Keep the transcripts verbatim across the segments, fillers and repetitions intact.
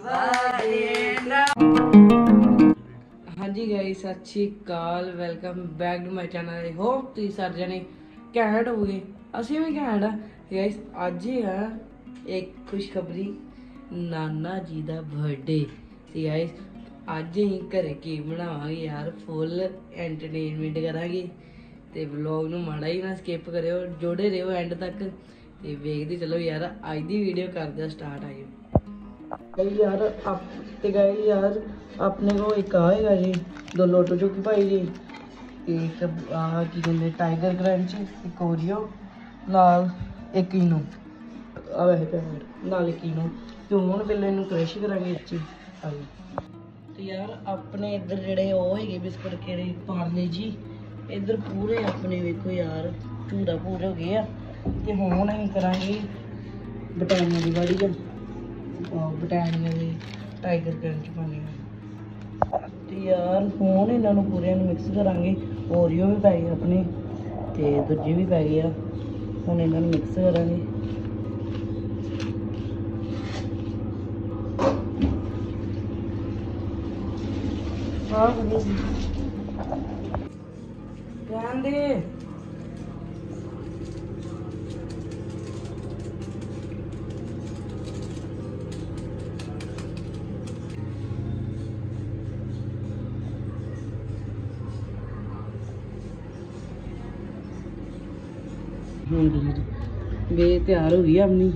हाँ जी guys, Sat Shri Akal, welcome back to my channel. I hope तुम सारे जने घैंट हो गए, असी भी घैंट आ गाइस। अज है एक खुशखबरी, नाना जी का बर्थडे। तो गाइस अज अं घरे केक बनावांगे यार, फुल एंटरटेनमेंट करांगे। तो व्लॉग नूं माड़ा ही ना स्किप करियो, जोड़े रहो एंड तक। तो वेखते चलो यार, अज की वीडियो करते स्टार्ट। आइयो यार आप ते गए यार, अपने को एक आएगा जी, दो लोटो चुकी भाई जी, एक आ की कहते टाइगर क्रंच, एक ओरियो नाल एक इनो आ वैसे पैकेट नाल एक इनो। तो हुण पहले इनू क्रश करांगे अच्छी। तो यार अपने इधर जेडे ओ है बिस्कुट केड़े पार्ले जी, इधर पूरे अपने वेखो यार चूरा पूरे हो गए आ। ते हुण असीं करांगे बटानिया दी वाड़ी आ, बटानिया दे टाइगर क्रंच पाने। तो यार हुण इन्हां नूं पूरे मिक्स करांगे। ओरियो भी पै गए अपने, ते दूजे भी पै गए आ। हुण इन्हां नूं मिक्स करांगे। हाँ रहन दे। बे तैयार हो गई अपनी।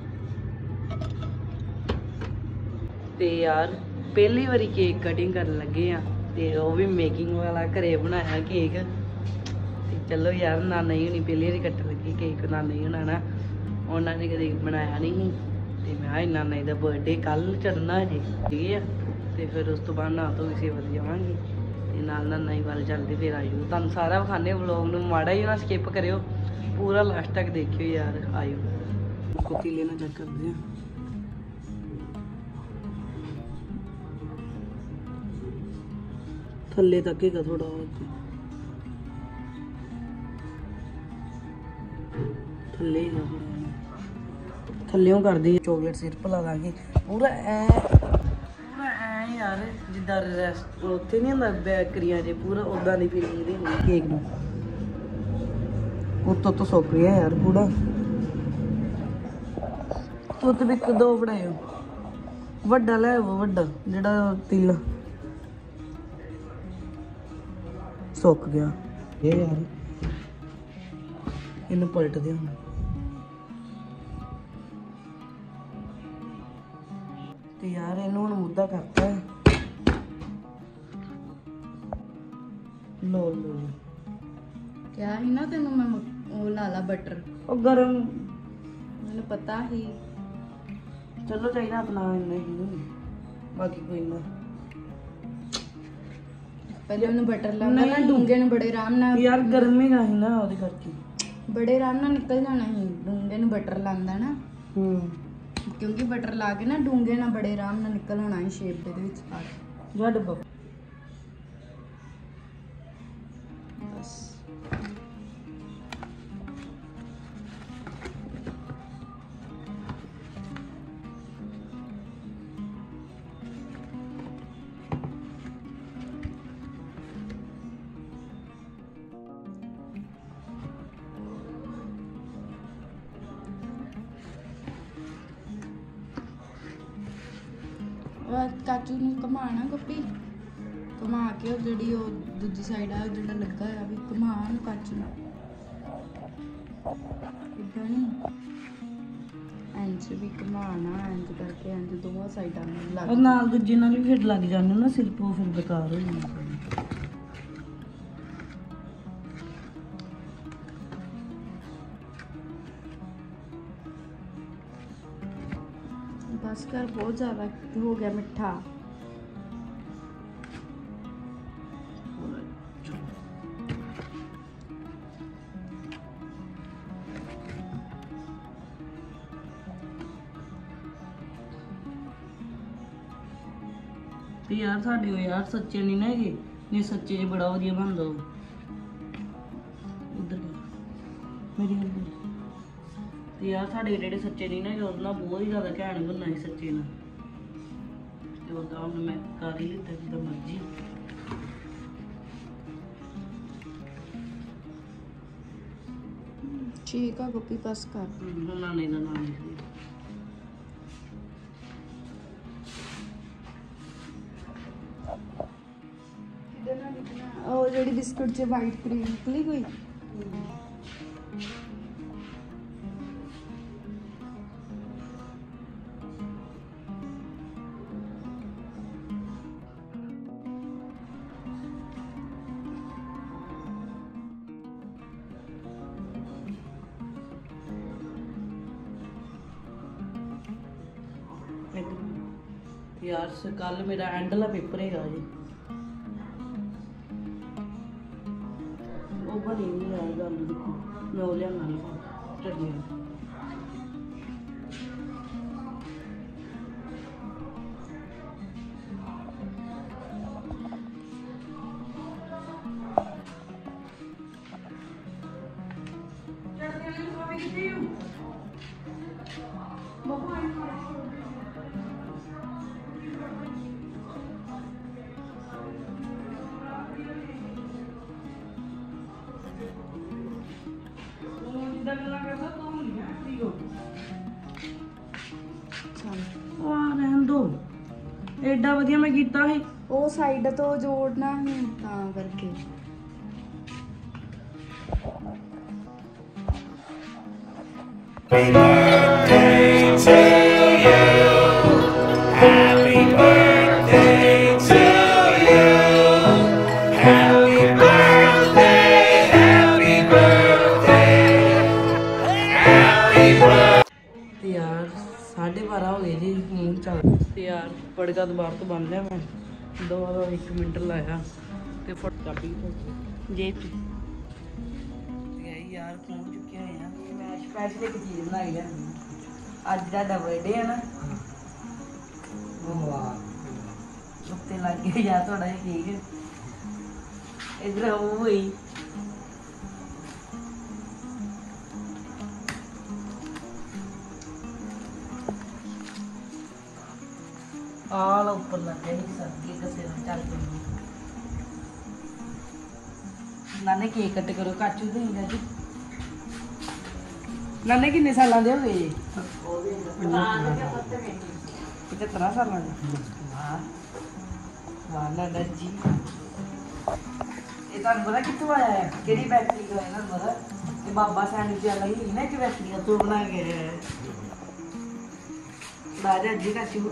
ते यार पहली बारी केक कटिंग कर लगे आ, ते वो भी मेकिंग वाला घरे बनाया केक। ते चलो यार नाना ही होनी पहली बारी कट्टन लगी केक, नाना ही होना ना, उन्होंने कभी बनाया नहीं। तो मैं नाना जी का बर्थडे कल चढ़ना है ठीक है। तो फिर उस तो बाद ना धो के सेवा जावांगी, ते नाल नाना जी वाल चलते फिर आयो तुहानूं सारा विखाने। व्लॉग नूं माड़ा ही ना स्किप करियो, पूरा लास्ट तक देखियो यार। आयो पतीले ना चेक करते हैं। थल्ले तक ही थोड़ा थल्ले ही थल्ले कर दी। चॉकलेट सिरप ला देंगे पूरा ऐ पूरा ऐ यार, जिदा रेस्ट उत्थे नहीं होंदा बेकरियां च, पूरा उदा दी फीलिंग दी होंदी केक नूं। उत्तों तो सुक गया यार पूरा। तुत भी दो बनायो, वड्डा लै आवो, वड्डा जेड़ा तिल सुक गया ये यार। इन्हू पलट दे हुण। ते यार इन्हू हुण मुद्दा करता है। लो लो क्या ही ना तेनू मैं वो लाला बटर और गरम मैंने पता ही। चलो चाहिए अपना इन्ना ही, बाकी कोई ना। पहले उन्हें बटर लाना ना डूंगे ने बड़े आराम ना यार गर्मी का ही ना ओदे करके बड़े आराम ना निकल जाना ही। डूंगे ने बटर लांदा ना, हम्म क्योंकि बटर ला के ना डूंगे ना बड़े आराम ना निकल होना ही शेप दे विच पा जा डब्बा। बस काजू ਨੂੰ ਘਮਾਣਾ ਗੱਪੀ ਘਮਾ ਕੇ ਉਹ ਜਿਹੜੀ ਉਹ ਦੂਜੀ ਸਾਈਡ ਆ ਜਿਹੜਾ ਲੱਗਾ ਆ ਵੀ ਘਮਾ ਨੂੰ ਕਾਜੂ ਨੂੰ ਇਦਾਂ ਨਹੀਂ ਇੰਜ ਵੀ ਘਮਾਣਾ ਇੰਜ ਕਰਕੇ ਇੰਜ ਦੋਵਾਂ ਸਾਈਡਾਂ ਨੂੰ ਲੱਗ और नाल दूजे नाल भी फिर लग जाने ना सिर्फ, वो फिर बेकार हो जाना। बस कर, बहुत ज़्यादा हो गया मिठा। ਤੇ यार साडे वो यार सच्चे नहीं ना है, नहीं सच्चे च बड़ा वधिया बनदा। उधर मेरी गल ਤੇ ਯਾਰ ਸਾਡੇ ਜਿਹੜੇ ਸੱਚੇ ਨਹੀਂ ਨਾ ਉਹਦੇ ਨਾਲ ਬਹੁਤ ਹੀ ਜ਼ਿਆਦਾ ਘੈਂਟ ਬਣਨਾ ਸੀ ਸੱਚੇ ਨਾਲ। ਤੇ ਉਹਦਾ ਹੁਣ ਮੈਂ ਕਰ ਹੀ ਲਿੱਤਾ ਜਿੱਦਾਂ ਮਰਜ਼ੀ। ਠੀਕ ਆ ਗੋਪੀ ਬਸ ਕਰ। ਹੁਣ ਨਾਨੇ ਦਾ ਨਾਮ ਲਿਖ ਉਹ ਜਿਹੜੀ ਬਿਸਕੁਟ 'ਚ ਵਾਈਟ ਕਰੀਮ ਨਿਕਲੀ ਕੋਈ। यार कल मेरा एंड वाला पेपर है जी, वो बनी नहीं यार गल। देखो मैं वो लिया चटनी एडा वधिया मैं कीता है। ਉਹ ਸਾਈਡ ਤੋਂ ਜੋੜਨਾ ਹੀ ਤਾਂ ਕਰਕੇ। Happy birthday to you. Happy birthday to you. Happy birthday, happy birthday, happy birthday. यार साढ़े बारह हो गए जी, हूँ चल यार पड़का दोबार तो बन लिया मैं दो एक मिनट लाया तो फट चाबी जेब यार पहुँच चुके हैं यार। मैं स्पैशल एक चीज़ बनाई है अज दा बर्थडे है ना, उत्ते लग गया यार थोड़ा जिहा केक इधर वो हुई आला ऊपर लग गया ही सर्दी कसे चल पे। नाने केक कट करो काचू दे जी। नाने किन्ने सालां दे हो गए जी? पचहत्तर सालां दे। वाह वाह नाना जी, ये तुहानू पता कित्थों आया है, केड़ी फैक्ट्री का है? तुहानू पता ये बाबा सैनिक वाला ही ना एक फैक्ट्री का तो बना के आया है। राजा जी का चूर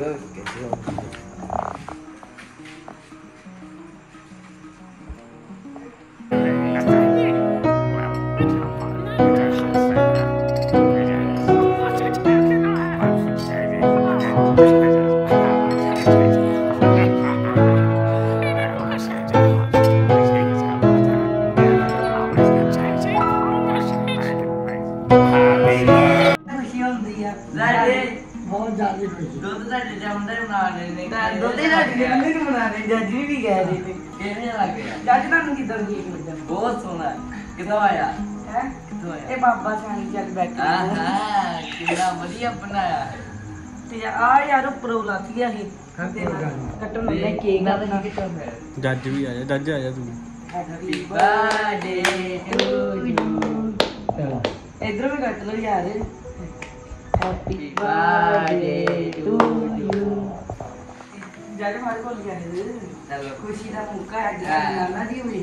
खुशी होती है बहुत ज्यादा खुशी। दुध साडे जमदा ही बना रहे ने, दुध ही साडे जमदे ही बना रहे। जज भी कह रहे थे किवें लग गया जज नानू किदां केक लगा? बहुत सोहना। किथों आया है? किथों आया? ये बाबा सानी चल बैठे। हां हां कितना बढ़िया बनाया ते आ यार ऊपर उलात गया ही कटन में केक दा किथों है? जज भी आया, जज आया तू। Happy birthday to you. इधर भी कट लो यार। Happy birthday to you. जज हमारे को लिया है चलो खुशी का मौका है नाना जी हुई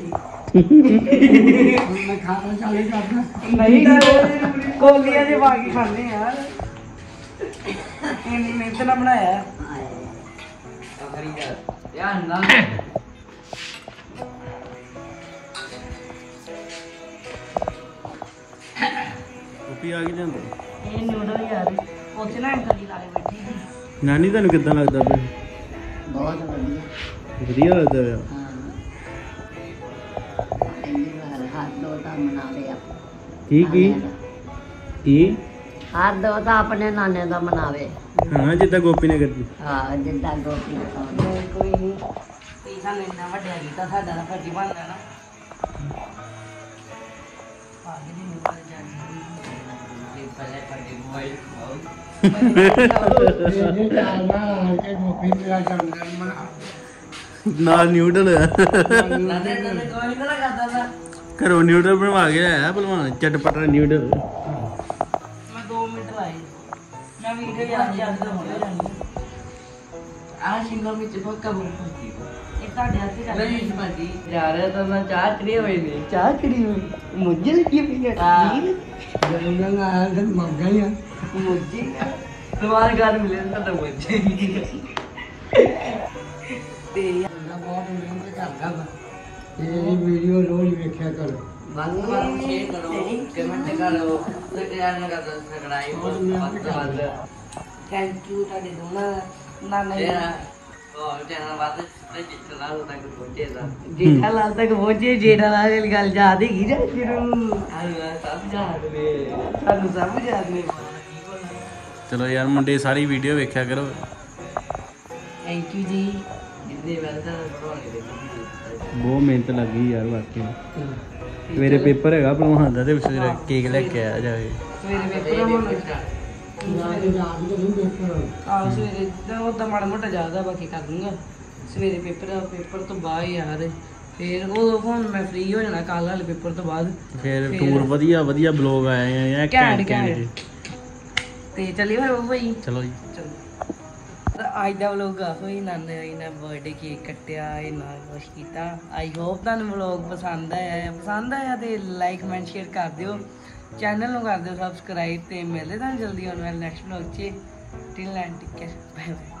मैं खाना चालू करना नहीं कोलियां जे बाकी खाने यार इन्नी मेहनत ना बनाया यार ना। ਕੌਫੀ ਆ ਗਈ ਜਾਂਦਾ। ਇਹ ਨੂਡਲ ਯਾਰ ਉੱਥੇ ਨਾ ਅੰਕਲ ਜੀ ਲਾਲੇ ਬੈਠੀ ਸੀ। ਨਾਨੀ ਤੁਹਾਨੂੰ ਕਿੱਦਾਂ ਲੱਗਦਾ ਪਿਆ? ਬਹੁਤ ਵਧੀਆ। ਵਧੀਆ ਲੱਗਦਾ ਪਿਆ। ਹਾਂ ਇੰਨੀ ਵਾਰ ਹਰ ਦੋ ਤਾਂ ਮਨਾਵੇ ਆਪਾਂ। ਕੀ ਕੀ ਕੀ ਹਰ ਦੋ ਤਾਂ ਆਪਣੇ ਨਾਨੇ ਦਾ ਮਨਾਵੇ। ਹਾਂ ਜਿੱਦਾਂ ਗੋਪੀ ਨੇ ਕਰਦੀ। ਹਾਂ ਜਿੱਦਾਂ ਗੋਪੀ ਦਾ। ਨਹੀਂ ਕੋਈ ਨਹੀਂ ਤੇ ਸਾਨੂੰ ਇੰਨਾ ਵੱਡਿਆ ਕੀਤਾ ਸਾਡਾ ਤਾਂ ਫਰਜ਼ ਬਣਦਾ ਨਾ। ਭਾਗ ਦੀ ਨਿਕਲ ਜਾਂਦੀ ਨਾਲ ਨਿਊਡਲ ਨਾਨੇ ਨਾਨੇ ਕੋਈ ਨਾ ਕਰਦਾ ਨਾ ਘਰੋਂ ਨਿਊਡਲ ਬਣਵਾ ਕੇ ਆਇਆ ਭਲਵਾਨ ਚਟਪਟਾ ਨਿਊਡਲ ਮੈਂ ਦੋ ਮਿੰਟ ਲਾਏ ਮੈਂ ਵੀਡੀਓ ਯਾਦ ਯਾਦ ਤਾਂ ਹੋਣੇ ਜਾਣੀ ਆ ਸ਼ਿਮਲਾ ਮਿਰਚ ਪੱਕਾ ਬੋਲ ਇਹ ਤੁਹਾਡੇ ਹੱਥ ਕਰ ਨਹੀਂ ਭਾਜੀ ਯਾਰ ਤਾਂ ਮੈਂ ਚਾਹ ਚੜੀ ਹੋਈ ਨੇ ਚਾਹ ਚੜੀ ਹੋਈ ਮੁੱਝੇ ਲੱਗੀ ਪਈ ਹੈ ਜਰੂਰ ਨਾ ਆ ਤਾਂ ਮੰਗਾ ਹੀ ਆ ਮੁੱਝੇ ਸਵਾਲ ਕਰ ਮਿਲੇ ਤਾਂ ਮੁੱਝੇ ਤੇ ਬਹੁਤ ਮਿਹਨਤ ਕਰਦਾ ਵਾ ਇਹ ਵੀਡੀਓ ਰੋਜ਼ ਵੇਖਿਆ ਕਰੋ ਬੰਦ ਬੰਦ ਸ਼ੇਅਰ ਕਰੋ ਕਮੈਂਟ ਕਰੋ ਸਬਸਕ੍ਰਾਈਬ ਨਾ ਕਰੋ ਸਬਸਕ੍ਰਾਈਬ ਬੰਦ ਬੰਦ ਥੈਂਕ ਯੂ ਤੁਹਾਡੇ ਦੋਨਾਂ ਦਾ ਨਾ ਨਹੀਂ ਉਹ ਜਨਾ ਬਾਤ ਤੇ ਜਿੱਤਲਾ ਹੋ ਤੱਕ ਪਹੁੰਚੇ ਦਾ ਜੇਠਾ ਲਾਲ ਤੱਕ ਪਹੁੰਚੇ ਜੇਠਾ ਲਾਲ ਵਾਲੀ ਗੱਲ ਯਾਦ ਹੈਗੀ ਜਾਂ ਸ਼ੁਰੂ ਹਾਂ ਸਭ ਯਾਦ ਨੇ ਸਾਨੂੰ ਸਭ ਯਾਦ ਨੇ ਚਲੋ ਯਾਰ ਮੁੰਡੇ ਸਾਰੀ ਵੀਡੀਓ ਵੇਖਿਆ ਕਰੋ ਥੈਂਕ ਯੂ ਜੀ ਜਿੰਨੇ ਵੈਲਦਾ ਬਣਾਉਣੇ ਦੇ ਬਹੁਤ ਮਿਹਨਤ ਲੱਗੀ ਯਾਰ ਵਾਕਈ ਮੇਰੇ ਪੇਪਰ ਹੈਗਾ ਭਲਵਾਨ ਦਾ ਤੇ ਸਵੇਰੇ ਕੇਕ ਲੈ ਕੇ ਆਇਆ ਜਾਵੇ ਸਵੇਰੇ ਪੇਪਰ ਹੋਣਾ ਆਹ ਸਵੇਰੇ ਤਾਂ ਉਹ ਤਾਂ ਮਾੜਾ ਮੋਟਾ ਜ਼ਿਆਦਾ ਬਾਕੀ ਕਰ ਦੂੰਗਾ ਸਵੇਰੇ ਪੇਪਰ ਆ ਪੇਪਰ ਤੋਂ ਬਾਅਦ ਯਾਰ ਫਿਰ ਉਹ ਹੁਣ ਮੈਂ ਫ੍ਰੀ ਹੋ ਜਾਣਾ ਕੱਲ ਵਾਲੇ ਪੇਪਰ ਤੋਂ ਬਾਅਦ ਫਿਰ ਟੂਰ ਵਧੀਆ ਵਧੀਆ ਬਲੌਗ ਆਏ ਆ ਘੈਂਟ ਘੈਂਟ ਤੇ ਚੱਲੀ ਫਿਰ ਭਾਈ ਚਲੋ ਜੀ ਚਲੋ ਅੱਜ ਦਾ ਵਲੋਗ ਆ ਹੋਈ ਨਾਨੇ ਨੇ ਬਰਥਡੇ ਕੇਕ ਕੱਟਿਆ ਇਹ ਨਾਲ ਕੁਛ ਕੀਤਾ ਆਈ ਹੋਪ ਤੁਹਾਨੂੰ ਵਲੋਗ ਪਸੰਦ ਆਇਆ ਪਸੰਦ ਆਇਆ ਤੇ ਲਾਈਕ ਕਮੈਂਟ ਸ਼ੇਅਰ ਕਰ ਦਿਓ ਚੈਨਲ ਨੂੰ ਕਰ ਦਿਓ ਸਬਸਕ੍ਰਾਈਬ ਤੇ ਮਿਲਦੇ ਤੁਹਾਨੂੰ ਜਲਦੀ ਆਉਣ ਵਾਲੇ ਨੈਕਸਟ ਵਲੋਗ 'ਚ till end take care bye bye